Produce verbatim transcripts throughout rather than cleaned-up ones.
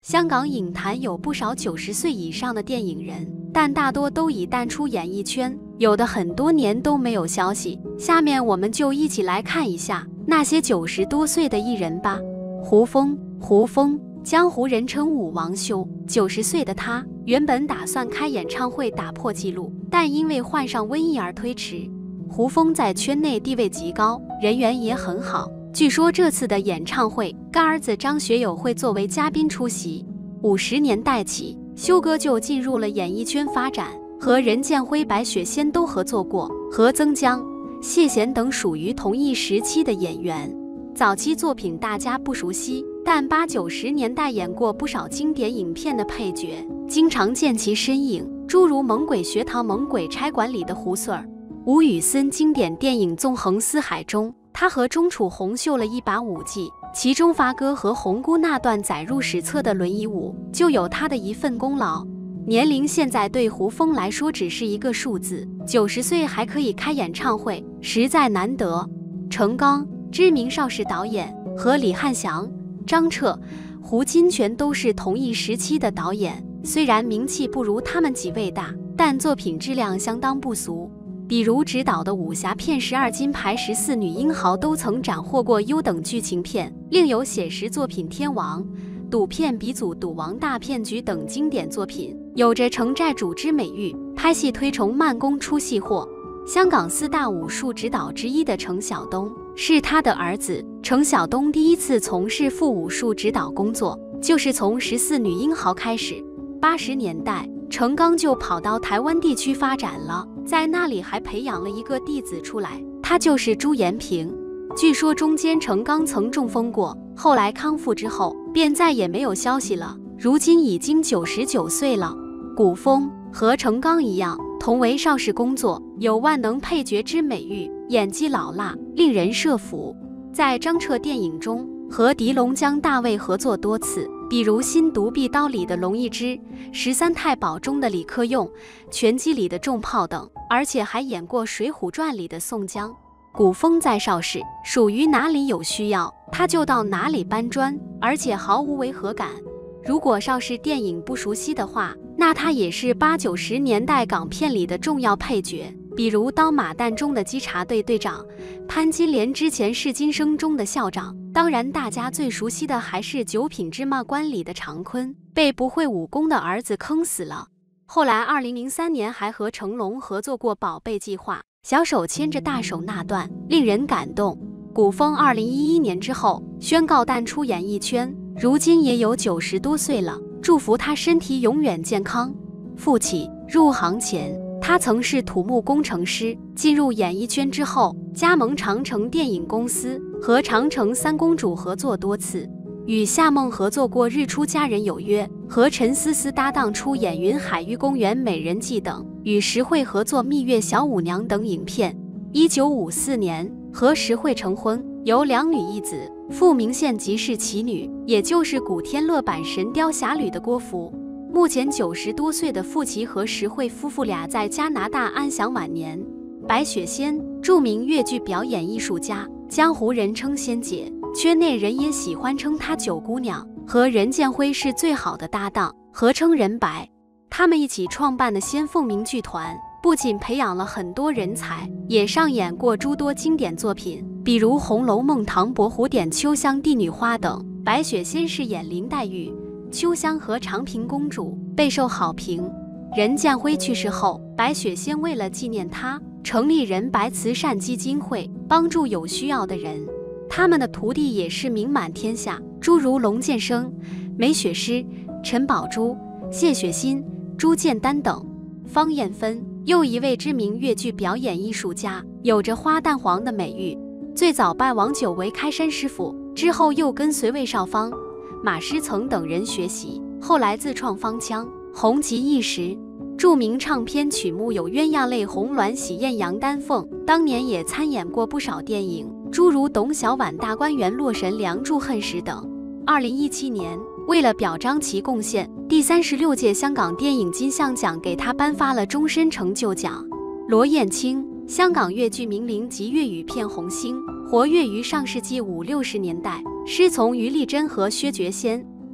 香港影坛有不少九十岁以上的电影人，但大多都已淡出演艺圈，有的很多年都没有消息。下面我们就一起来看一下那些九十多岁的艺人吧。胡枫，胡枫，江湖人称舞王兄。九十岁的他原本打算开演唱会打破纪录，但因为患上瘟疫而推迟。胡枫在圈内地位极高，人缘也很好。据说这次的演唱会，干儿子张学友会作为嘉宾出席。五十年代起，修哥就进入了演艺圈发展，和任剑辉、白雪仙都合作过，和曾江、谢贤等属于同一时期的演员。早期作品大家不熟悉，但八九十年代演过不少经典影片的配角，经常见其身影，诸如《猛鬼学堂》《猛鬼差馆》里的胡 Sir。吴宇森经典电影《纵横四海》中，他和钟楚红秀了一把舞技，其中发哥和红姑那段载入史册的轮椅舞就有他的一份功劳。年龄现在对胡枫来说只是一个数字，九十岁还可以开演唱会，实在难得。程刚，知名邵氏导演，和李翰祥、张彻、胡金铨都是同一时期的导演，虽然名气不如他们几位大，但作品质量相当不俗。比如执导的武侠片十二金牌十四女英豪都曾斩获过优等剧情片，另有写实作品《天王》、赌片鼻祖《赌王大骗局》等经典作品，有着城寨主之美誉，拍戏推崇慢工出细货。香港四大武术指导之一的程晓东是他的儿子。程晓东第一次从事副武术指导工作，就是从十四女英豪开始。八十年代，程刚就跑到台湾地区发展了，在那里还培养了一个弟子出来，他就是朱延平。据说中间程刚曾中风过，后来康复之后便再也没有消息了，如今已经九十九岁了。古枫和程刚一样，同为邵氏工作，有万能配角之美誉，演技老辣，令人摄服。在张彻电影中和狄龙江大卫合作多次，比如《新独臂刀》里的龙一之，十三太保中的李克用，拳击里的重炮等，而且还演过《水浒传》里的宋江。古枫在邵氏属于哪里有需要他就到哪里搬砖，而且毫无违和感。如果邵氏电影不熟悉的话，那他也是八九十年代港片里的重要配角，比如《刀马旦》中的稽查队队长，潘金莲之前是今生中的校长。当然大家最熟悉的还是《九品芝麻官》里的常坤，被不会武功的儿子坑死了。后来二零零三年还和成龙合作过《宝贝计划》，小手牵着大手那段令人感动。古枫二零一一年之后宣告淡出演艺圈，如今也有九十多岁了，祝福他身体永远健康。傅启，入行前他曾是土木工程师，进入演艺圈之后加盟长城电影公司，和长城三公主合作多次，与夏梦合作过《日出佳人有约》，和陈思思搭档出演《云海玉公园美人计》等，与石慧合作《蜜月小舞娘》等影片。一九五四年和石慧成婚，有两女一子，傅明宪即是其女，也就是古天乐版《神雕侠侣》的郭芙。目前九十多岁的傅奇和石慧夫妇俩在加拿大安享晚年。白雪仙，著名越剧表演艺术家，江湖人称仙姐，圈内人也喜欢称她九姑娘，和任剑辉是最好的搭档，合称人白。他们一起创办的仙凤鸣剧团，不仅培养了很多人才，也上演过诸多经典作品，比如《红楼梦》《唐伯虎点秋香》《帝女花》等。白雪仙饰演林黛玉，秋香和长平公主，备受好评。任剑辉去世后，白雪仙为了纪念他，成立人白慈善基金会，帮助有需要的人。他们的徒弟也是名满天下，诸如龙剑生、梅雪诗、陈宝珠、谢雪心、朱建丹等。方艳芬，又一位知名越剧表演艺术家，有着花旦皇的美誉。最早拜王九为开山师傅，之后又跟随魏少芳、马师曾等人学习，后来自创方腔，红极一时。著名唱片曲目有《鸳鸯泪》《红鸾喜宴》《杨丹凤》，当年也参演过不少电影，诸如《董小宛大观园》《洛神梁祝恨时》等。二零一七年，为了表彰其贡献，第三十六届香港电影金像奖给他颁发了终身成就奖。罗燕青，香港粤剧名伶及粤语片红星，活跃于上世纪五六十年代，师从于丽珍和薛觉先。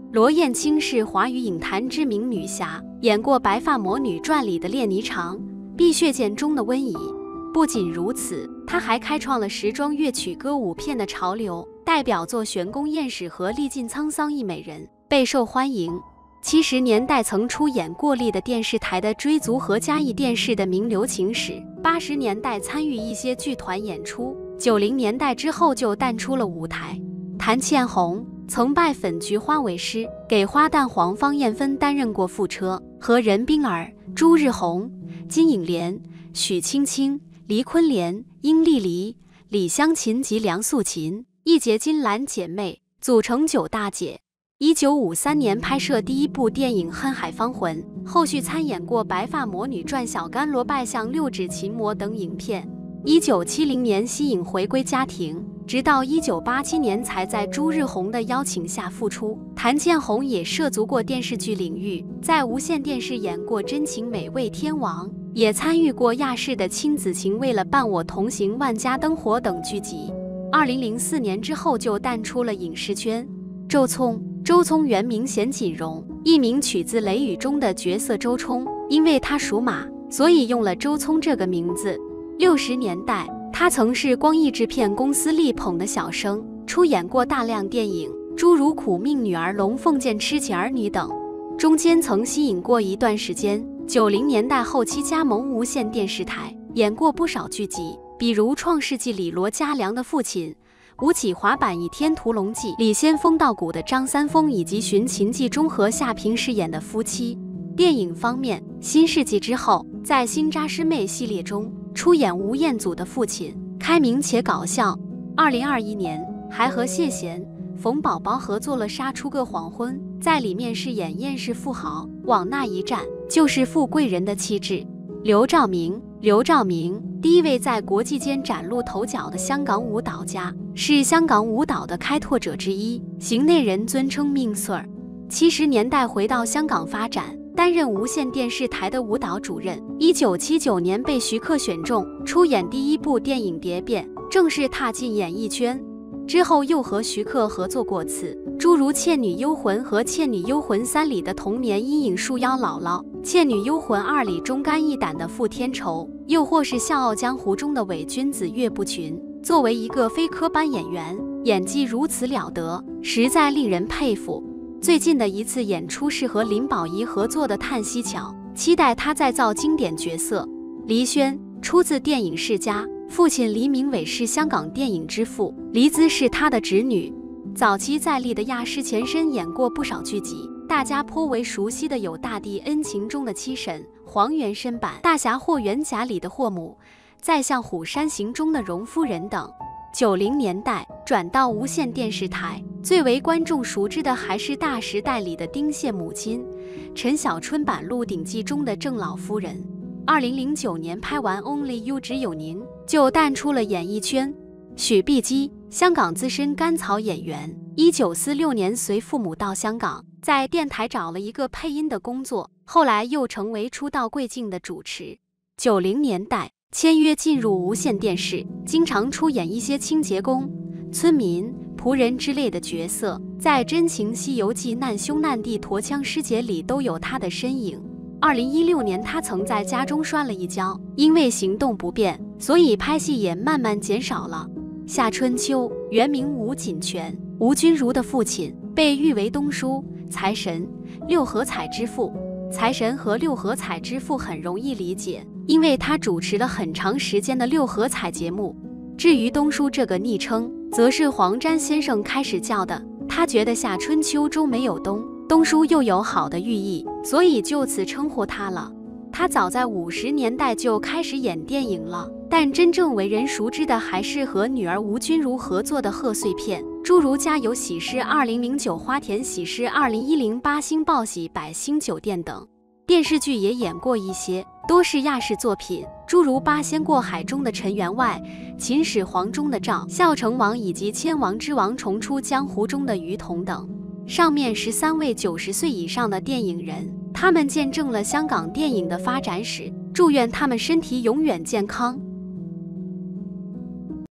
罗燕青是华语影坛知名女侠，演过《白发魔女传》里的列霓裳，《碧血剑》中的温宜。不仅如此，她还开创了时装乐曲歌舞片的潮流，代表作《玄宫艳史》和《历尽沧桑一美人》备受欢迎。七十年代曾出演过历的电视台的追族和嘉义电视的名流情史，八十年代参与一些剧团演出，九零年代之后就淡出了舞台。谭倩红曾拜粉菊花为师，给花旦黄芳艳芬担任过副车，和任冰儿、朱日红、金颖莲、许青青、黎坤莲、殷丽丽、李香琴及梁素琴一结金兰姐妹，组成九大姐。一九五三年拍摄第一部电影《恨海芳魂》，后续参演过《白发魔女传》《小甘罗拜相六指琴魔》等影片。一九七零年息影回归家庭，直到一九八七年才在朱日红的邀请下复出。谭倩红也涉足过电视剧领域，在无线电视演过《真情美味天王》，也参与过亚视的亲子情《为了伴我同行》《万家灯火》等剧集。二零零四年之后就淡出了影视圈。周聪，周聪原名贤锦荣，艺名取自《雷雨》中的角色周冲，因为他属马，所以用了周聪这个名字。六十年代，他曾是光艺制片公司力捧的小生，出演过大量电影，诸如《苦命女儿》《龙凤剑》《痴情儿女》等。中间曾吸引过一段时间，九零年代后期加盟无线电视台，演过不少剧集，比如《创世纪》里罗家良的父亲，吴启华版《倚天屠龙记》里仙风道骨的张三丰，以及《寻秦记》中和夏萍饰演的夫妻。电影方面，新世纪之后，在新扎师妹系列中出演吴彦祖的父亲，开明且搞笑。二零二一年还和谢贤、冯宝宝合作了《杀出个黄昏》，在里面饰演厌世富豪，往那一站就是富贵人的气质。刘兆明，刘兆明，第一位在国际间崭露头角的香港舞蹈家，是香港舞蹈的开拓者之一，行内人尊称命 Sir。七十年代回到香港发展，担任无线电视台的舞蹈主任。一九七九年被徐克选中，出演第一部电影《蝶变》，正式踏进演艺圈。之后又和徐克合作过次，诸如《倩女幽魂》和《倩女幽魂三》里的童年阴影树妖姥姥，《倩女幽魂二》里忠肝义胆的傅天仇，又或是《笑傲江湖》中的伪君子岳不群。作为一个非科班演员，演技如此了得，实在令人佩服。最近的一次演出是和林保怡合作的《叹息桥》，期待他再造经典角色。黎萱出自电影世家，父亲黎明伟是香港电影之父，黎姿是他的侄女。早期在立的亚视前身演过不少剧集，大家颇为熟悉的有《大地恩情》中的七婶、黄元申版《大侠霍元甲》里的霍母，再像《虎山行》中的荣夫人等。九零年代转到无线电视台，最为观众熟知的还是《大时代》里的丁蟹母亲，陈小春版《鹿鼎记》中的郑老夫人。二零零九年拍完《Only You 只有您》，就淡出了演艺圈。许碧基，香港资深甘草演员，一九四六年随父母到香港，在电台找了一个配音的工作，后来又成为出道贵境的主持。九零年代签约进入无线电视，经常出演一些清洁工、村民、仆人之类的角色，在《真情西游记》难兄难弟驼枪师姐里都有他的身影。二零一六年，他曾在家中摔了一跤，因为行动不便，所以拍戏也慢慢减少了。夏春秋原名吴锦泉，吴君如的父亲，被誉为东叔、财神、六合彩之父。财神和六合彩之父很容易理解，因为他主持了很长时间的六合彩节目。至于东叔这个昵称，则是黄沾先生开始叫的，他觉得夏春秋中没有东，东叔又有好的寓意，所以就此称呼他了。他早在五十年代就开始演电影了，但真正为人熟知的还是和女儿吴君如合作的贺岁片，诸如《家有喜事》二零零九、花田喜事二零一零、八星报喜、百星酒店等。电视剧也演过一些，多是亚视作品，诸如《八仙过海》中的陈员外、秦始皇中的赵孝成王，以及《千王之王重出江湖》中的于彤等。上面十三位九十岁以上的电影人，他们见证了香港电影的发展史，祝愿他们身体永远健康。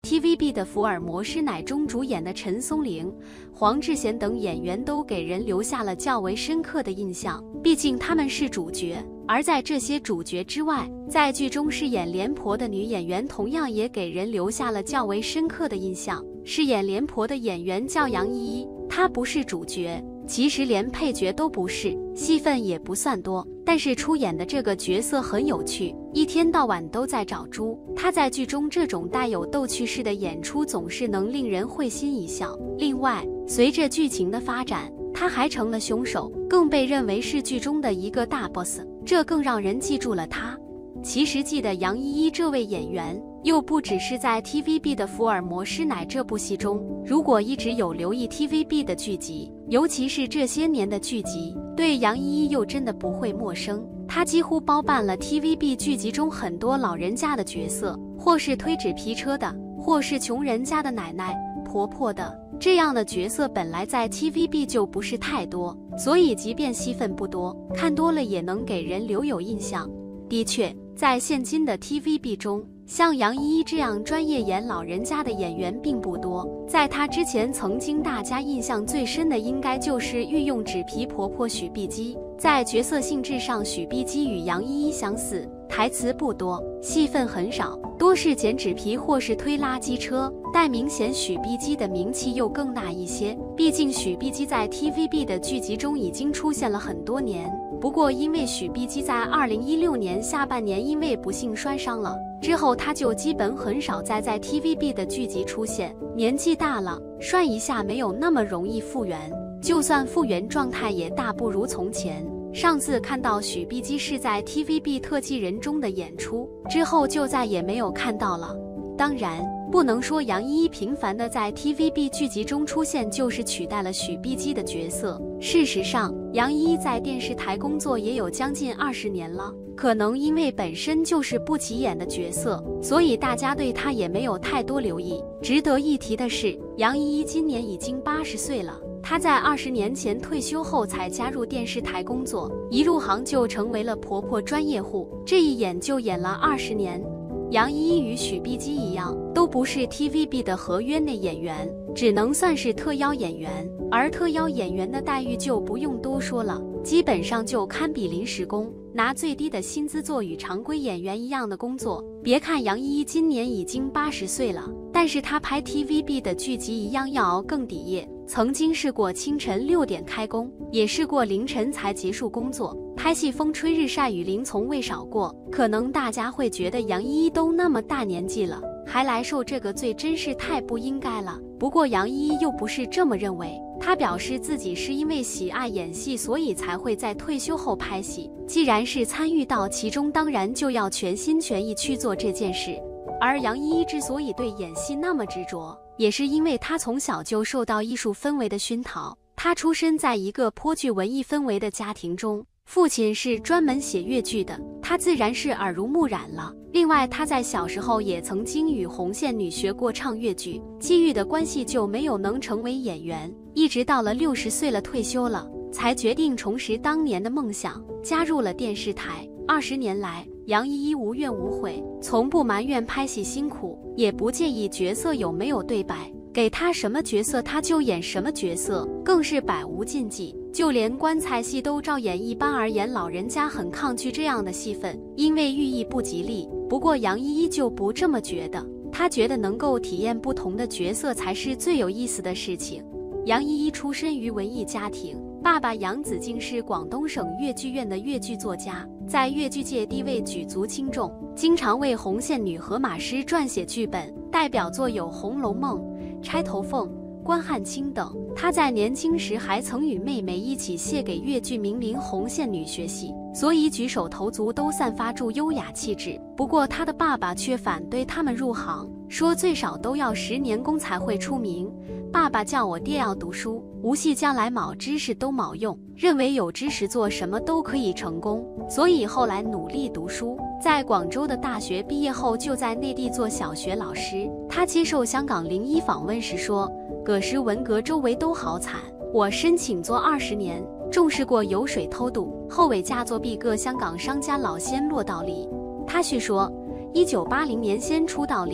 T V B 的福尔摩斯乃中主演的陈松伶、黄智贤等演员都给人留下了较为深刻的印象，毕竟他们是主角。而在这些主角之外，在剧中饰演廉颇的女演员同样也给人留下了较为深刻的印象。饰演廉颇的演员叫杨依依，她不是主角，其实连配角都不是，戏份也不算多，但是出演的这个角色很有趣，一天到晚都在找猪。她在剧中这种带有逗趣式的演出总是能令人会心一笑。另外，随着剧情的发展，他还成了凶手，更被认为是剧中的一个大 boss， 这更让人记住了他。其实记得杨依依这位演员，又不只是在 T V B 的福尔摩斯乃这部戏中，如果一直有留意 T V B 的剧集，尤其是这些年的剧集，对杨依依又真的不会陌生。她几乎包办了 T V B 剧集中很多老人家的角色，或是推纸皮车的，或是穷人家的奶奶、婆婆的。这样的角色本来在 T V B 就不是太多，所以即便戏份不多，看多了也能给人留有印象。的确，在现今的 T V B 中，像杨依依这样专业演老人家的演员并不多。在她之前，曾经大家印象最深的应该就是御用纸皮婆婆许碧姬。在角色性质上，许碧姬与杨依依相似，台词不多，戏份很少，多是捡纸皮或是推垃圾车，但明显许碧姬的名气又更大一些。毕竟许碧姬在 T V B 的剧集中已经出现了很多年。不过因为许碧姬在二零一六年下半年因为不幸摔伤了，之后她就基本很少再在 T V B 的剧集出现。年纪大了，摔一下没有那么容易复原，就算复原状态也大不如从前。上次看到许碧姬是在 T V B 特技人中的演出，之后就再也没有看到了。当然，不能说杨依依频繁的在 T V B 剧集中出现就是取代了许碧姬的角色。事实上，杨依依在电视台工作也有将近二十年了，可能因为本身就是不起眼的角色，所以大家对她也没有太多留意。值得一提的是，杨依依今年已经八十岁了。她在二十年前退休后才加入电视台工作，一入行就成为了婆婆专业户，这一演就演了二十年。杨依依与许碧姬一样，都不是 T V B 的合约内演员，只能算是特邀演员。而特邀演员的待遇就不用多说了，基本上就堪比临时工，拿最低的薪资做与常规演员一样的工作。别看杨依依今年已经八十岁了，但是她拍 T V B 的剧集一样要熬更底夜。曾经试过清晨六点开工，也试过凌晨才结束工作。拍戏风吹日晒雨淋从未少过。可能大家会觉得杨依依都那么大年纪了，还来受这个罪，真是太不应该了。不过杨依依又不是这么认为，她表示自己是因为喜爱演戏，所以才会在退休后拍戏。既然是参与到其中，当然就要全心全意去做这件事。而杨依依之所以对演戏那么执着，也是因为她从小就受到艺术氛围的熏陶。她出身在一个颇具文艺氛围的家庭中，父亲是专门写越剧的，她自然是耳濡目染了。另外，她在小时候也曾经与红线女学过唱越剧，机遇的关系就没有能成为演员，一直到了六十岁了退休了，才决定重拾当年的梦想，加入了电视台。二十年来，杨依依无怨无悔，从不埋怨拍戏辛苦，也不介意角色有没有对白，给她什么角色她就演什么角色，更是百无禁忌，就连棺材戏都照演。一般而言，老人家很抗拒这样的戏份，因为寓意不吉利。不过杨依依就不这么觉得，她觉得能够体验不同的角色才是最有意思的事情。杨依依出身于文艺家庭，爸爸杨子敬是广东省越剧院的越剧作家，在越剧界地位举足轻重，经常为红线女和马师撰写剧本，代表作有《红楼梦》、《钗头凤》、关汉卿等。他在年轻时还曾与妹妹一起谢给越剧名伶红线女学戏，所以举手投足都散发出优雅气质。不过他的爸爸却反对他们入行，说最少都要十年功才会出名。爸爸叫我爹要读书，无戏将来卯知识都卯用，认为有知识做什么都可以成功，所以后来努力读书。在广州的大学毕业后，就在内地做小学老师。他接受香港零一访问时说，葛时文革周围都好惨，我申请做二十年，重视过油水偷渡，后尾嫁作毕各香港商家老先落道里。他叙说，一九八零年先出道里，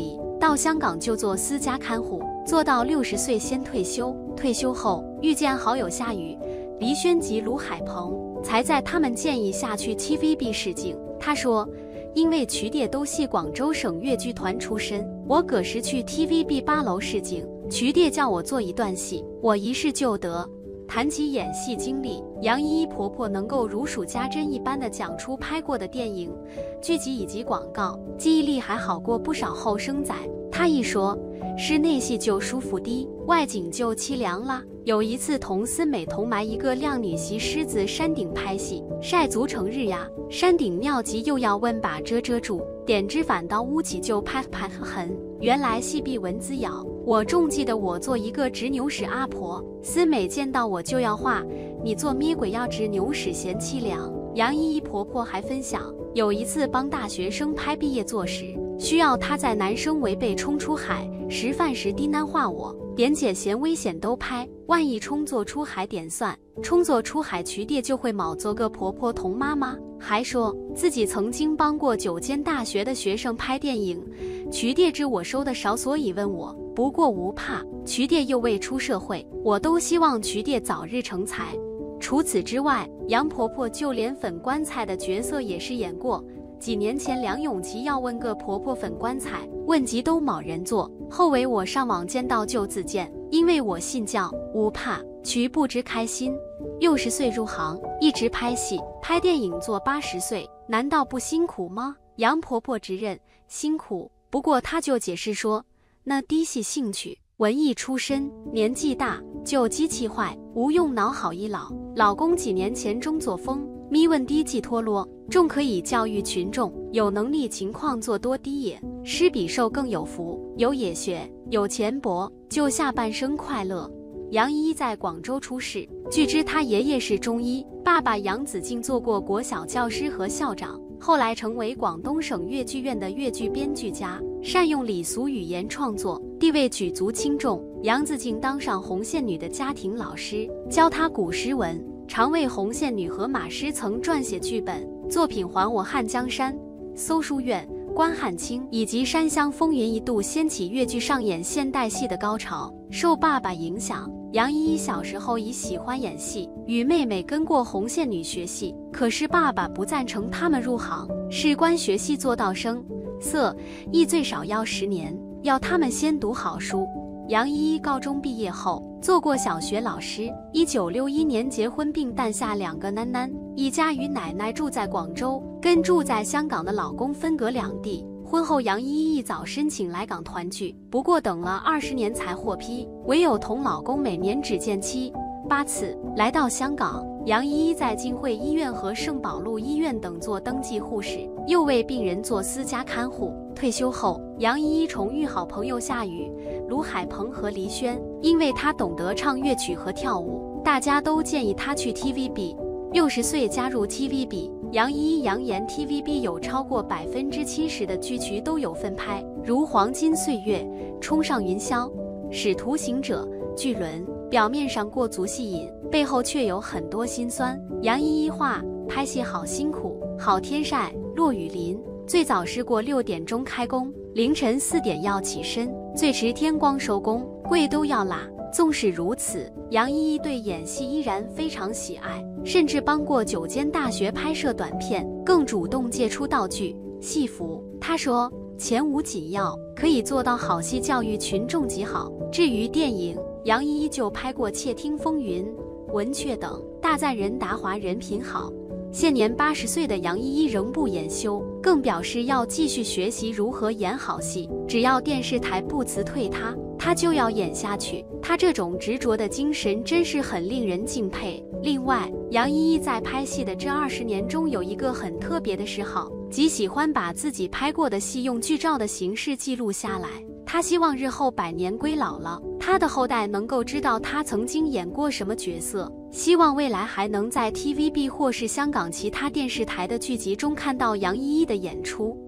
到香港就做私家看护，做到六十岁先退休。退休后遇见好友夏雨、黎轩及卢海鹏，才在他们建议下去 T V B 试镜。他说，因为渠爹都系广州省粤剧团出身，我葛时去 T V B 八楼试镜，渠爹叫我做一段戏，我一试就得。谈起演戏经历，杨依依婆婆能够如数家珍一般地讲出拍过的电影、剧集以及广告，记忆力还好过不少后生仔。她一说，室内戏就舒服滴，外景就凄凉啦。有一次同司美同埋一个靓女袭狮子山顶拍戏，晒足成日呀，山顶尿急又要问把遮遮住，点知反倒屋脊就拍拍痕，原来系被蚊子咬。我仲记得我做一个执牛屎阿婆，司美见到我就要话，你做咩鬼要执牛屎嫌凄凉。杨依依婆婆还分享，有一次帮大学生拍毕业作时，需要她在男生违背冲出海食饭时低喃话我，点姐嫌危险都拍，万一冲作出海点算，冲作出海渠爹就会卯做个婆婆同妈妈。还说自己曾经帮过九间大学的学生拍电影，渠爹知我收的少，所以问我，不过无怕，渠爹又未出社会，我都希望渠爹早日成才。除此之外，杨婆婆就连粉棺材的角色也是演过。几年前梁咏琪要问个婆婆粉棺材，问及都冇人做，后为我上网见到就自荐，因为我信教，无怕，渠不知开心。六十岁入行，一直拍戏拍电影做八十岁，难道不辛苦吗？杨婆婆直认辛苦，不过她就解释说，那低系兴趣，文艺出身，年纪大就机器坏，无用脑好一老。老公几年前中作风，咪问低寄脱落，重可以教育群众，有能力情况做多低也，施比受更有福，有也学，有钱博，就下半生快乐。杨依依在广州出世，据知她爷爷是中医，爸爸杨子敬做过国小教师和校长，后来成为广东省粤剧院的粤剧编剧家，善用礼俗语言创作，地位举足轻重。杨子敬当上红线女的家庭老师，教她古诗文，常为红线女和马师曾撰写剧本，作品《还我汉江山》、搜书院、关汉卿以及《山乡风云》一度掀起粤剧上演现代戏的高潮。受爸爸影响，杨依依小时候已喜欢演戏，与妹妹跟过红线女学戏，可是爸爸不赞成他们入行，事关学戏做到生色艺最少要十年，要他们先读好书。杨依依高中毕业后做过小学老师，一九六一年结婚并诞下两个囡囡，一家与奶奶住在广州，跟住在香港的老公分隔两地。婚后杨依依一早申请来港团聚，不过等了二十年才获批，唯有同老公每年只见七八次。来到香港，杨依依在金汇医院和圣保路医院等做登记护士，又为病人做私家看护。退休后，杨依依重遇好朋友夏雨、卢海鹏和黎轩，因为她懂得唱乐曲和跳舞，大家都建议她去 T V B。六十岁加入 T V B， 杨依依扬言 T V B 有超过百分之七十的剧曲都有份拍，如《黄金岁月》、《冲上云霄》、《使徒行者》、《巨轮》。表面上过足戏瘾，背后却有很多辛酸。杨依依话，拍戏好辛苦，好天晒，落雨淋。最早是过六点钟开工，凌晨四点要起身，最迟天光收工，柜都要拉。纵使如此，杨依依对演戏依然非常喜爱，甚至帮过九间大学拍摄短片，更主动借出道具、戏服。她说，钱无紧要，可以做到好戏教育群众即好。至于电影，杨依依就拍过《窃听风云》、《文雀》等，大赞任达华人品好。现年八十岁的杨依依仍不言休，更表示要继续学习如何演好戏，只要电视台不辞退她，她就要演下去。她这种执着的精神真是很令人敬佩。另外，杨依依在拍戏的这二十年中有一个很特别的嗜好，即喜欢把自己拍过的戏用剧照的形式记录下来。她希望日后百年归老了，她的后代能够知道她曾经演过什么角色，希望未来还能在 T V B 或是香港其他电视台的剧集中看到杨依依的演出。